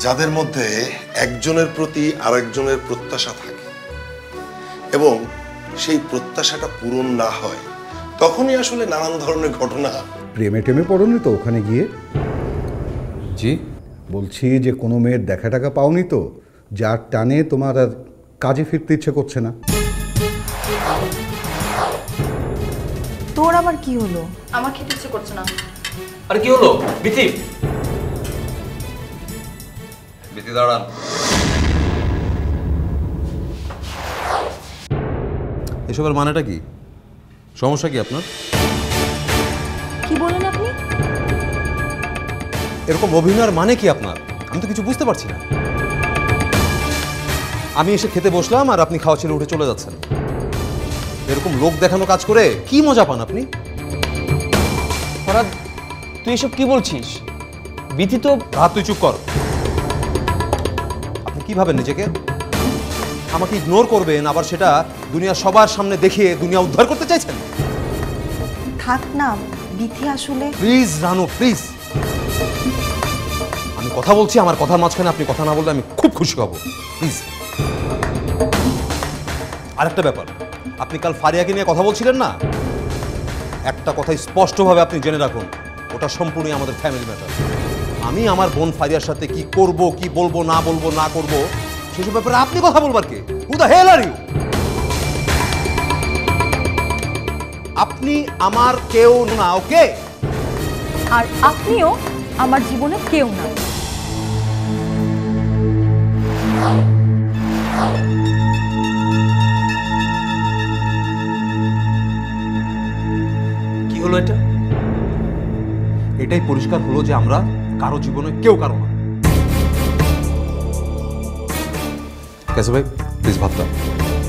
যাদের মধ্যে একজনের প্রতি আরেকজনের প্রত্যাশা থাকে এবং সেই প্রত্যাশাটা পূরণ না হয়, তখনই আসলে নানান ধরনের ঘটনা। প্রেমে টেমে পড়োনি তো ওখানে গিয়ে? জি বলছি যে কোনো মেয়ের দেখা টাকা পাওনি তো, যার টানে তোমার আর কাজে ফিরতে ইচ্ছে করছে না? তোর আবার কি হলো? আমার খেতে ইচ্ছে করছে না। আরে কি হলো বিথি? বিথি দাঁড়ান। এসবের মানেটা কি? সমস্যা কি আপনার? কি বলেন আপনি? এরকম অভিনয়ের মানে কি আপনার? আমি তো কিছু বুঝতে পারছি না। আমি এসে খেতে বসলাম আর আপনি খাওয়া ছেড়ে উঠে চলে যাচ্ছেন। এরকম লোক দেখানো কাজ করে কি মজা পান আপনি? ফরাদ, তুই এসব কি বলছিস? বিথি তো... রাত, তুই চুপ কর। আপনি কি ভাবেন নিজেকে? আমাকে ইগনোর করবেন, আবার সেটা দুনিয়া সবার সামনে দেখিয়ে দুনিয়া উদ্ধার করতে চাইছেন? থাক না, বিথি আসলে... প্লিজ রানু, প্লিজ। আমি কথা বলছি, আমার কথার মাঝখানে আপনি কথা না বললে আমি খুব খুশি হব। প্লিজ। আরেকটা ব্যাপার, আপনি কাল ফারিয়াকে নিয়ে কথা বলছিলেন না? একটা কথাই স্পষ্টভাবে আপনি জেনে রাখুন, ওটা সম্পূর্ণই আমাদের ফ্যামিলি ম্যাটার। আমি আমার বোন ফারিয়ার সাথে কি করব, কি বলবো না করব, সেসব ব্যাপারে আপনি কথা বলবার কে? Who the hell are you? আপনি আমার কেউ না, ওকে? আর আপনিও আমার জীবনে কেউ না। কি হলো এটা? এটাই পরিষ্কার হলো যে আমরা কারো জীবনে কেউ কারো না। कैसे भाई प्लीज भात दाও।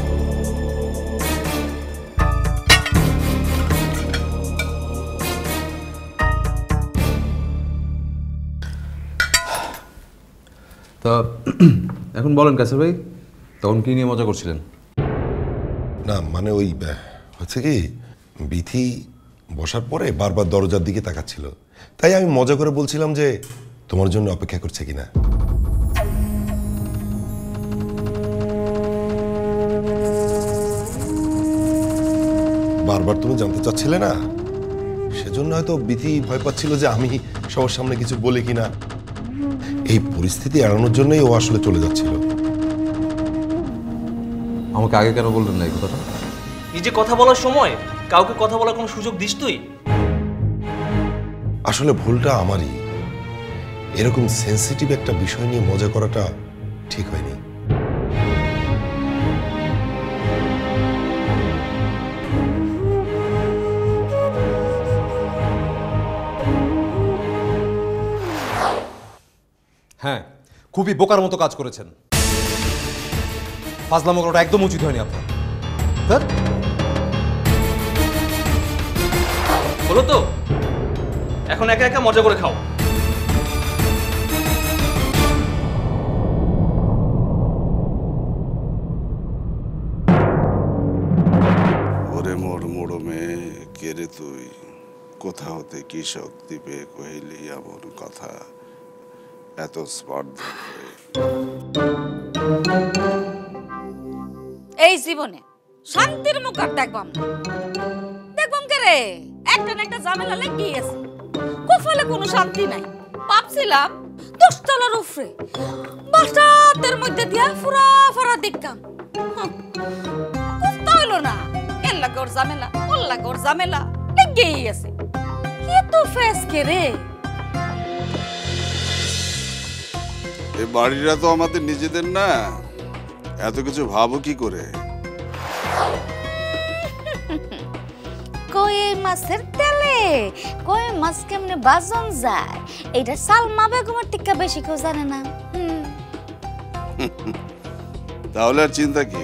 তা এখন বলেন কাসির ভাই, তখন কি নিয়ে মজা করছিলেন? না মানে ওই হচ্ছে কি, বিথি বসার পরে বারবার দরজার দিকে তাকাচ্ছিল, তাই আমি মজা করে বলছিলাম যে তোমার জন্য অপেক্ষা করছে কিনা। বারবার তুমি জানতে চাচ্ছিলে না, সেজন্য হয়তো বিথি ভয় পাচ্ছিল যে আমি সবার সামনে কিছু বলি কিনা। এই পরিস্থিতি এড়ানোর জন্যই ও আসলে চলে যাচ্ছিল। আমাকে আগে কেন বললেন না এই কথাটা? নিজে কথা বলার সময় কাউকে কথা বলার কোনো সুযোগ দিস তুই? আসলে ভুলটা আমারই, এরকম সেন্সিটিভ একটা বিষয় নিয়ে মজা করাটা ঠিক হয়নি। হ্যাঁ, খুবই বোকার মতো কাজ করেছেন। ফাজলামো করাটা একদম উচিত হয়নি আপনার। স্যার হলো তো, এখন একা একা মজা করে খাও। ওরে মোর মোড়মে কে রে তুই, কোথা হতে কৃষক দ্বীপে কহিলি এমন কথা, এত স্পর্ধা। এই জীবনে শান্তির মুখ আর দেখবাম না। দেখবাম কে রে, একটা না একটা ঝামেলা লেগেই আছে। কপালে কোনো শান্তি নাই। ভাবছিলাম 10 তলার উপরে বাসাতের মধ্যে দিয়া ফুরা ফুরা দেখতাম, কোথাও হইলো না। এর লাগে ওর ঝামেলা, ওর লাগে ওর ঝামেলা লেগেই আছে। কে তো ফেস কে রে? এই বাড়িটা তো আমাদের নিজেদের না, এত কিছু ভাবো কি করে? কই মাছের তেলে কই মাছ কেমনে বাজন যায়, এইটা সালমা বেগমের টিকা বেশি কেউ জানে না। তাহলে আর চিন্তা কি?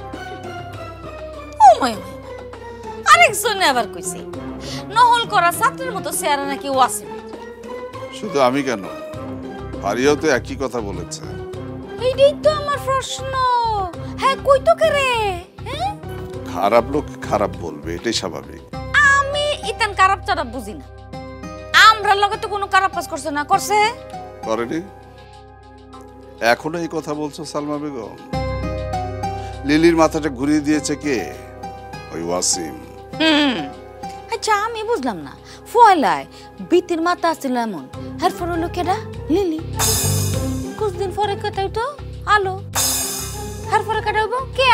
ও মাই, আরেকজনে আবার কইছে নহল করা ছাত্রের মতো চেহারা নাকি ও আছে। শুধু আমি কেন, ফারিয়াও তো একই কথা বলেছে। এইটাই তো আমার প্রশ্ন। হ্যাঁ কই তো কে রে? হ্যাঁ, খারাপ লোক খারাপ বলবে, এটাই স্বাভাবিক। আমি ইতান খারাপ চারাপ বুঝি না। আমরা লগে তো কোনো খারাপ কাজ করছে না, করছে? করেনি? এখনো এই কথা বলছো সালমা বেগম? লিলির মাথাটা ঘুরিয়ে দিয়েছে কে? ওই ওয়াসিম। আচ্ছা আমি বুঝলাম না, ফয়লায় বিতির মাথা আসছিল এমন, এরপর হলো কেডা? লিলি। কিছুদিন পরে কেটাই তো আলো, এরপরে কেটাইব কে?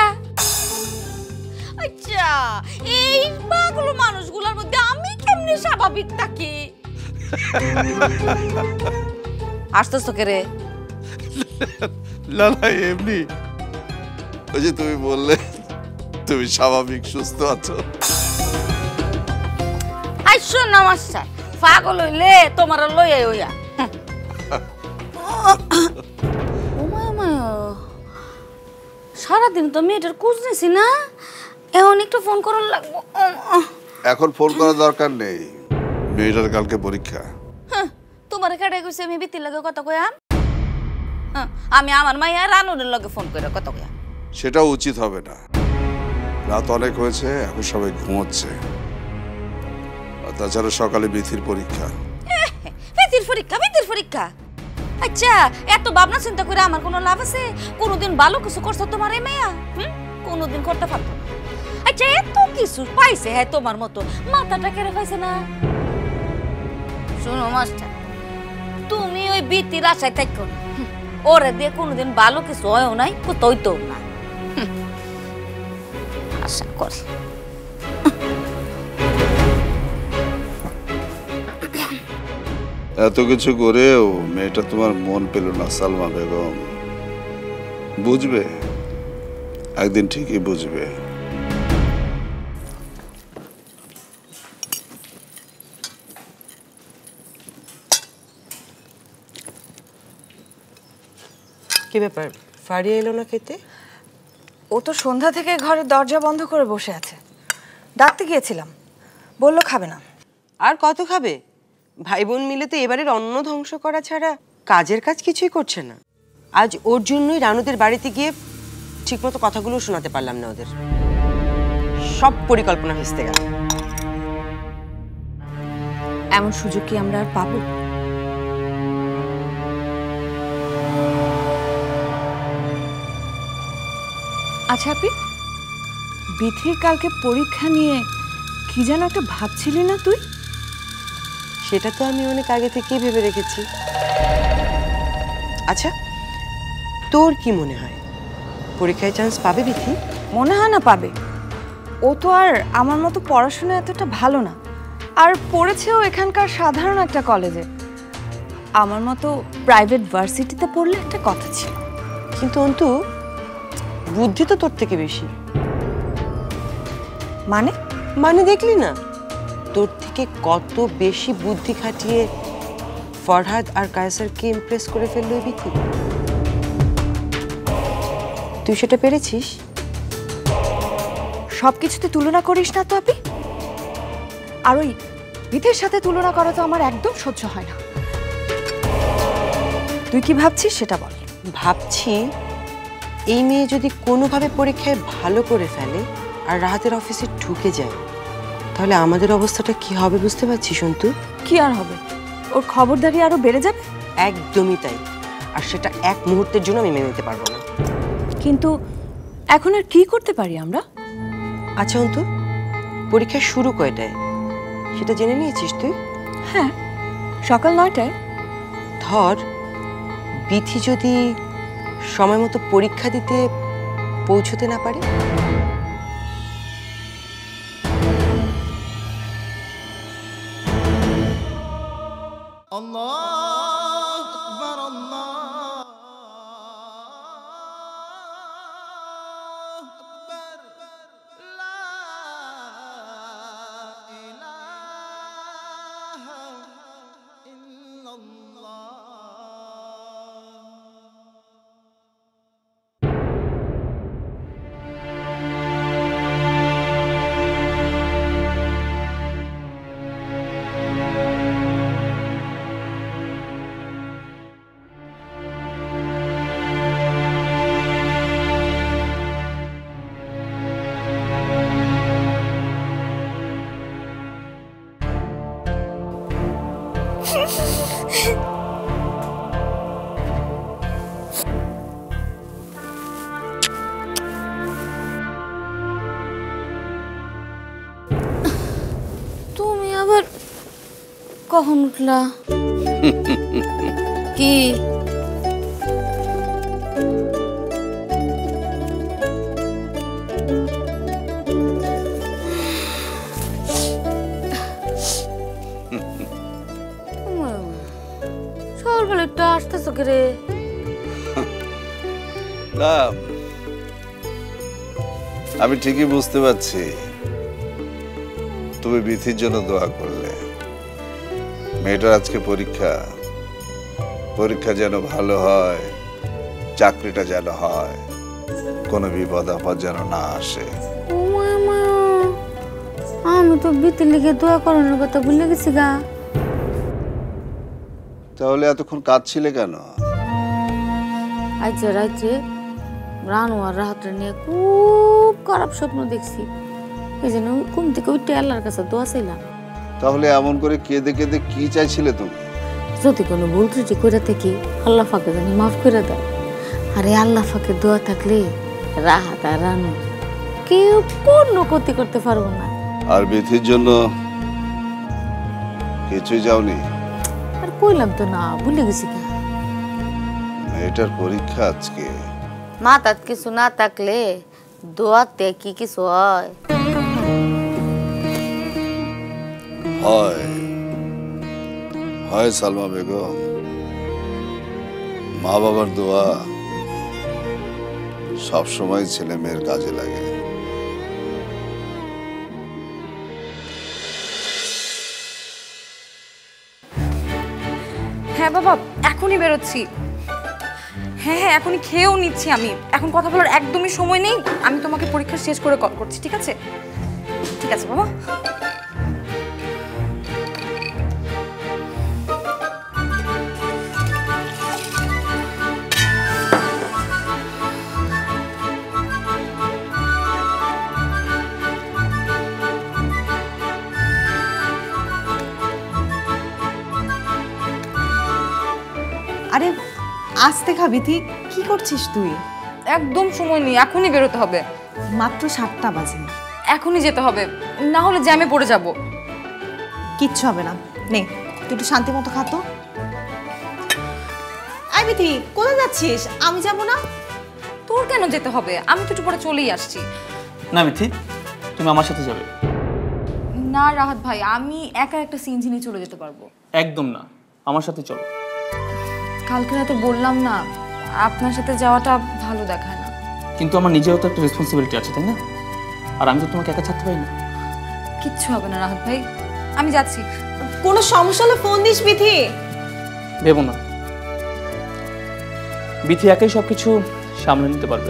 আচ্ছা এই পাগল মানুষগুলোর মধ্যে আমি কেমনে স্বাভাবিক থাকি? আসতেছ কে রে? না না, এমনি। ওই যে তুমি বললে তুমি স্বাভাবিক সুস্থ আছো। আইসো না মাস্টার, পাগল হইলে তোমার লইয়া হইয়া। সারাদিন তো মেয়েটার খোঁজ নিছি না, এখন একটু ফোন করার লাগবো। এখন ফোন করার দরকার নেই, মেয়েটার কালকে পরীক্ষা। তোমার কেটে গেছে আমি বিতির লগে কথা কইয়াম? আমি আমার মাইয়া রানুরের লগে ফোন করে কথা কইয়াম? সেটাও উচিত হবে না। রাত অনেক হয়েছে, এখন সবাই ঘুমোচ্ছে। আর তাছাড়া সকালে বিথির পরীক্ষা। বিতির পরীক্ষা? বিতির পরীক্ষা? আচ্ছা এত ভাবনা চিন্তা করে আমার কোনো লাভ আছে? কোনোদিন ভালো কিছু করছো তোমার এই মেয়া? কোনোদিন করতে পারতো না। আচ্ছা এত কিছু পাইছে হ্যাঁ তোমার মতো, মাথাটা কেড়ে পাইছে না? শোনো মাস্টার, তুমি ওই বিতির আশায় থাকো না। ওরে দিয়ে কোনোদিন ভালো কিছু হয়ও নাই, কোথাও তো না। আশা করি এত কিছু করেও মেয়েটা তোমার মন পেল না সালমা বেগম। বুঝবে, একদিন ঠিকই বুঝবে। কি ব্যাপার, ফারিয়া এলো না খেতে? ও তো সন্ধ্যা থেকে ঘরের দরজা বন্ধ করে বসে আছে। ডাকতে গিয়েছিলাম, বললো খাবে না। আর কত খাবে? ভাই বোন মিলে তো এবারের অন্ন ধ্বংস করা ছাড়া কাজের কাজ কিছুই করছে না। আজ ওর জন্যই রানুদের বাড়িতে গিয়ে ঠিকমতো কথাগুলো শোনাতে পারলাম না ওদের। সব পরিকল্পনা ভেস্তে গেল। এমন সুযোগ কি আমরা আর পাবো? আচ্ছা আপনি বিথির কালকে পরীক্ষা নিয়ে কি যেন একটা ভাবছিলি না তুই? সেটা তো আমি অনেক আগে থেকেই ভেবে রেখেছি। আচ্ছা তোর কি মনে হয়, পরীক্ষায় চান্স পাবে বিথি? মনে হয় না পাবে। ও তো আর আমার মতো পড়াশোনা এতটা ভালো না, আর পড়েছেও এখানকার সাধারণ একটা কলেজে। আমার মতো প্রাইভেট ভার্সিটিতে পড়লে একটা কথা ছিল। কিন্তু অন্তু, বুদ্ধি তো তোর থেকে বেশি। মানে দেখলি না তোর থেকে কত বেশি বুদ্ধি খাটিয়ে ফরহাদ আর কায়সারকে ইমপ্রেস করে ফেললো এই বিথি। তুই সেটা পেরেছিস? সবকিছুতে তুলনা করিস না তো আপনি। আর ওই বিথের সাথে তুলনা করা তো আমার একদম সহ্য হয় না। তুই কি ভাবছিস সেটা বল। ভাবছি এই মেয়ে যদি কোনোভাবে পরীক্ষায় ভালো করে ফেলে আর রাহাতের অফিসে ঢুকে যায়, তাহলে আমাদের অবস্থাটা কি হবে বুঝতে পারছিস অন্তু? কি আর হবে, ওর খবরদারি আরো বেড়ে যাবে। একদমই তাই, আর সেটা এক মুহূর্তের জন্য আমি মেনে নিতে পারবো না। কিন্তু এখন আর কি করতে পারি আমরা? আচ্ছা অন্তু, পরীক্ষা শুরু কয়টায় সেটা জেনে নিয়েছিস তুই? হ্যাঁ, সকাল 9টায়। ধর বিথি যদি সময় মতো পরীক্ষা দিতে পৌঁছতে না পারে? কখন উঠলা? কি সকালবেলা একটু আসতেছ রে? না, আমি ঠিকই বুঝতে পারছি তুমি বিথির জন্য দোয়া করলে। মেয়েটার আজকে পরীক্ষা, পরীক্ষা যেন ভালো হয়, চাকরিটা যেন হয়, কোনো বিপদ আপদ যেন না আসে। আমি তো বিতির লিখে দোয়া করানোর কথা ভুলে গেছি গা। তাহলে এতক্ষণ কাঁদছিলে কেন? আজ রাত্রে রানু আর রাহাতটা নিয়ে খুব খারাপ স্বপ্ন দেখছি, এই জন্য ঘুম থেকে উঠে আল্লাহর কাছে দোয়া চাইলাম। তাহলে এমন করে কেঁদে কেঁদে কি চাইছিলে তুমি? যদি কোনো ভুল ত্রুটি করে থাকি আল্লাহ ফাঁকে জানি মাফ করে দেয়। আর এই আল্লাহ ফাঁকে দোয়া থাকলে রাহাত আর রানু কেউ কোনো ক্ষতি করতে পারবো না। আর বিথির জন্য কিছুই যাওনি? আর কইলাম তো না, ভুলে গেছি কা। মেয়েটার পরীক্ষা আজকে। মাথাত কিছু না থাকলে দোয়াতে কি কিছু হয়? হয় হয় সালমা বেগম, মা বাবার দোয়া সব সময় ছেলে মেয়ের কাজে লাগে। হ্যাঁ বাবা, এখনই বেরোচ্ছি। হ্যাঁ হ্যাঁ, এখনই খেয়েও নিচ্ছি আমি। এখন কথা বলার একদমই সময় নেই। আমি তোমাকে পরীক্ষা শেষ করে কল করছি, ঠিক আছে? ঠিক আছে বাবা। আরে আস্তে খাবি, তুই কি করছিস? তুই একদম সময় নেই, এখনই বেরোতে হবে। মাত্র 7টা বাজে। এখনই যেতে হবে, না হলে জ্যামে পড়ে যাব। কিচ্ছু হবে না, নে তুই একটু শান্তি মতো খাতো। আই বিথি, কোথায় যাচ্ছিস? আমি যাব না। তোর কেন যেতে হবে? আমি তো একটু পরে চলেই আসছি। না মিথি, তুমি আমার সাথে যাবে। না রাহাত ভাই, আমি একা একটা সিএনজি নিয়ে চলে যেতে পারবো। একদম না, আমার সাথে চলো। কালকে রাতে বললাম না, আপনার সাথে যাওয়াটা ভালো দেখায় না। কিন্তু আমার নিজেরও তো একটা রেসপন্সিবিলিটি আছে, তাই না? আর আমি তো তোমাকে একা ছাড়তে পারি না। কিচ্ছু হবে না রাহাত ভাই, আমি যাচ্ছি। কোনো সমস্যা হলে ফোন দিস বিথি। ভেবো না, বিথি একাই সবকিছু সামলে নিতে পারবে।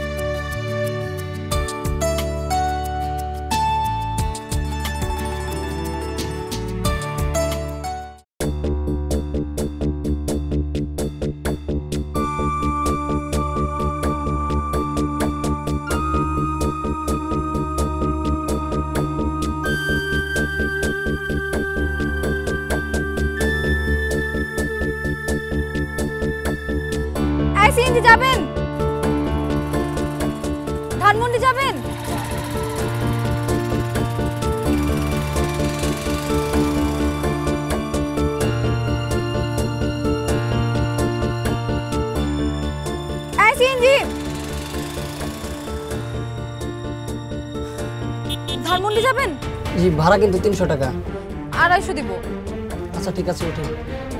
সিএনজি যাবেন? ধানমন্ডি যাবেন? সিএনজি ধানমন্ডি যাবেন? জি, ভাড়া কিন্তু 300 টাকা। 250 দিব। আচ্ছা ঠিক আছে, উঠে।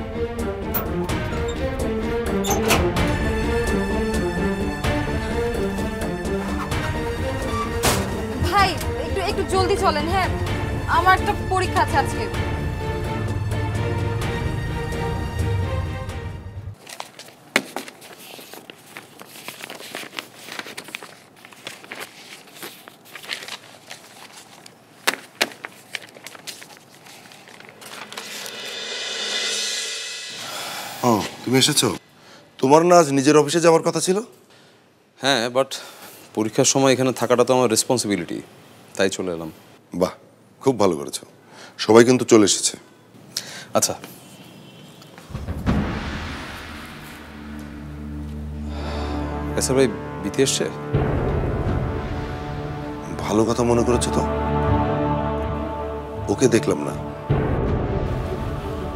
ভাই একটু জলদি চলেন। হ্যাঁ, আমার একটা পরীক্ষা আছে আজকে। ও, তুমি এসেছো? তোমার না আজ নিজের অফিসে যাওয়ার কথা ছিল? হ্যাঁ, বাট পরীক্ষার সময় এখানে থাকাটা তো আমার রেসপন্সিবিলিটি, তাই চলে এলাম। বাহ, খুব ভালো করেছো। সবাই কিন্তু চলে এসেছে। আচ্ছা, স্যার ভাই, বিথি এসছে? ভালো কথা মনে করেছো তো? ওকে দেখলাম না।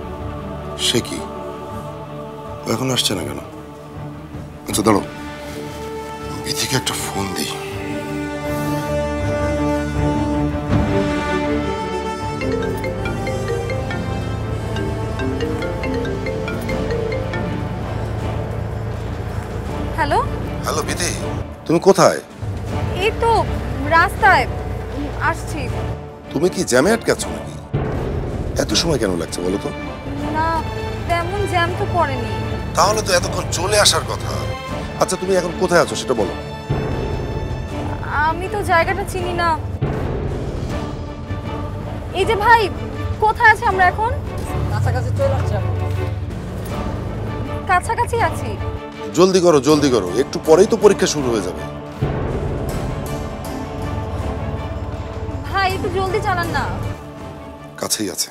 সে কি, ও এখন আসছে না কেন? আচ্ছা দাঁড়ো, বিথিকে একটা ফোন দিই। হ্যালো, হ্যালো বিথি, তুমি কোথায়? এই তো রাস্তায় আসছি। তুমি কি জ্যামে আটকাচ্ছ নাকি? এত সময় কেন লাগছে বলো তো? না, তেমন জ্যাম তো পড়েনি। তাহলে তো এতক্ষণ চলে আসার কথা। আচ্ছা তুমি এখন কোথায় আছো সেটা বলো। আমি তো জায়গাটা চিনি না। এই যে ভাই, কোথায় আছি আমরা এখন? কাছাকাছি চলে আসছে। কাছাকাছি আছি। জলদি করো জলদি করো, একটু পরেই তো পরীক্ষা শুরু হয়ে যাবে। ভাই একটু জলদি চালান না। কাছেই আছে।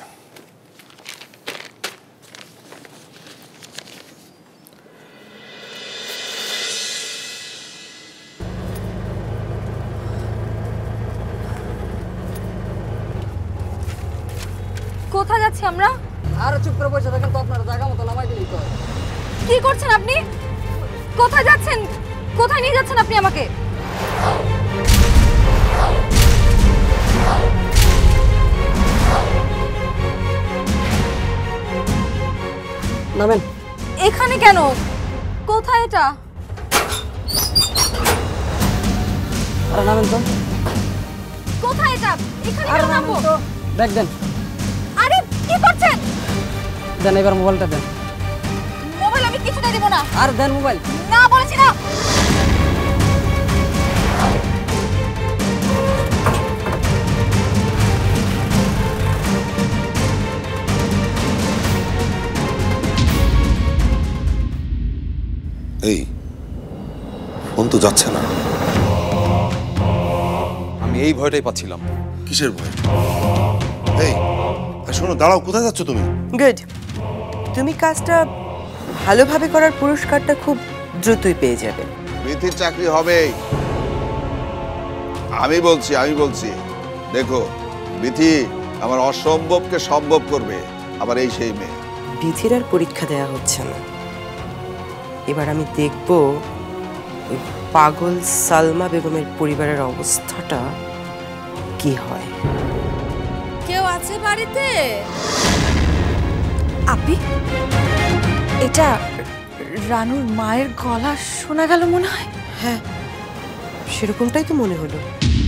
কোথায় যাচ্ছি আমরা? আর চুপ করে বসে থাকেন তো, আপনারা জায়গা মতো নামাই দিলেই তো। কি করছেন আপনি? কোথায় যাচ্ছেন? কোথায় নিয়ে যাচ্ছেন আপনি আমাকে? নামেন। এখানে কেন? কোথায় এটা? আরে নামেন তো। কোথায় এটা? এখানে আরে কেন নামেন নামবো? তো। ব্যাগ দেন। আরে কি করছেন? দেন এবার মোবাইলটা দেন। মোবাইল আমি কিছুতে দেব না। আর দেন মোবাইল। না বলেছি না। এই ফোন তো যাচ্ছে না। আমি এই ভয়টাই পাচ্ছিলাম। কিসের ভয়? এই শোনো, দাঁড়াও, কোথায় যাচ্ছ তুমি? গুড, তুমি কাজটা ভালোভাবে করার পুরস্কারটা খুব দ্রুতই পেয়ে যাবে। বিথির চাকরি হবেই, আমি বলছি। দেখো, বিথি আমার অসম্ভবকে সম্ভব করবে। আবার এই সেই মেয়ে। বিধির আর পরীক্ষা দেয়া হচ্ছে না। এবার আমি দেখব ওই পাগল সালমা বেগমের পরিবারের অবস্থাটা কি হয়। কেউ আছে বাড়িতে? আপি, এটা রানুর মায়ের গলা শোনা গেল মনে হয়। হ্যাঁ, সেরকমটাই তো মনে হলো।